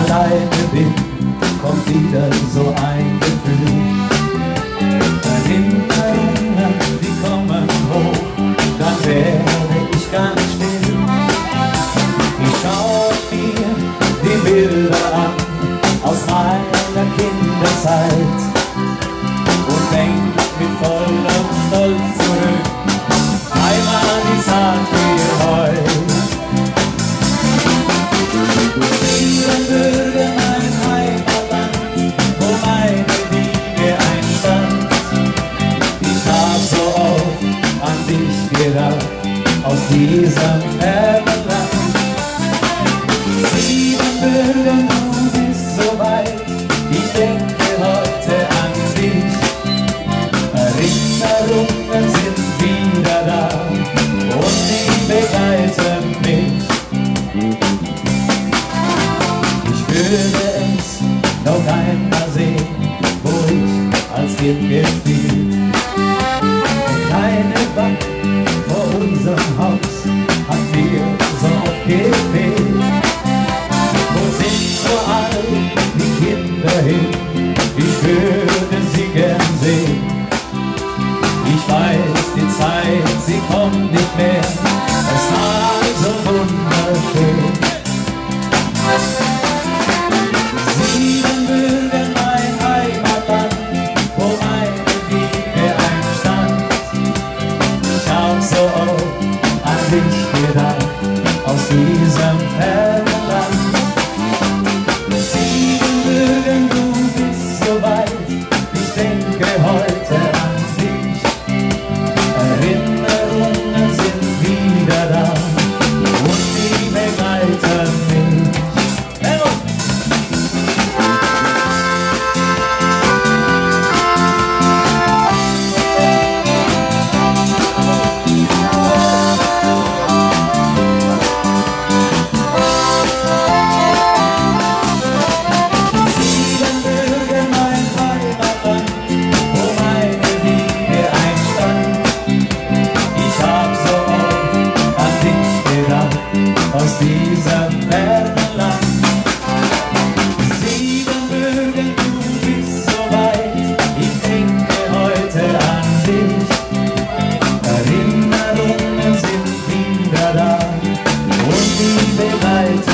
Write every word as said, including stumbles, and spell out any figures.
alleine bin, kommt wieder so ein Gefühl. Erinnerungen, die kommen hoch, dann werde ich ganz still. Ich schaue mir die Bilder an aus meiner Kinderzeit und denk mit vollem Stolz zurück. Heimat, ich sag dir heut. Siebenbürgen, mein Heimatland, wo meine Liebe einstand. Ich hab so oft an dich gedacht, aus diesem fernen Land. Siebenbürgen, du bist so weit, ich denke heute an dich. Erinnerungen sind wieder da und die begleiten mich. Ich würde es noch einmal sehen, wo ich als Kind gespielt. Keine Bank vor unserem Haus hat mir so oft gefehlt. Wo sind vor allem die Kinder hin? Ich würde sie gern sehen. Ich weiß, die Zeit, sie kommt nicht mehr. Es war so wunderschön. Siebenbürgen, mein Heimatland, wo meine Liebe einstand. Ich hab so oft an dich gedacht, aus diesem fernen Land. Siebenbürgen, du bist so weit, ich denke heute an dich. Erinnerungen sind wieder da und die begleiten mich. Helmuth! Siebenbürgen, mein Heimatland, wo meine Liebe einstand. Ich hab so oft an dich gedacht, aus diesem fernen Land. Siebenbürgen, du bist so weit, ich denke heute an dich. Erinnerungen sind wieder da und die begleiten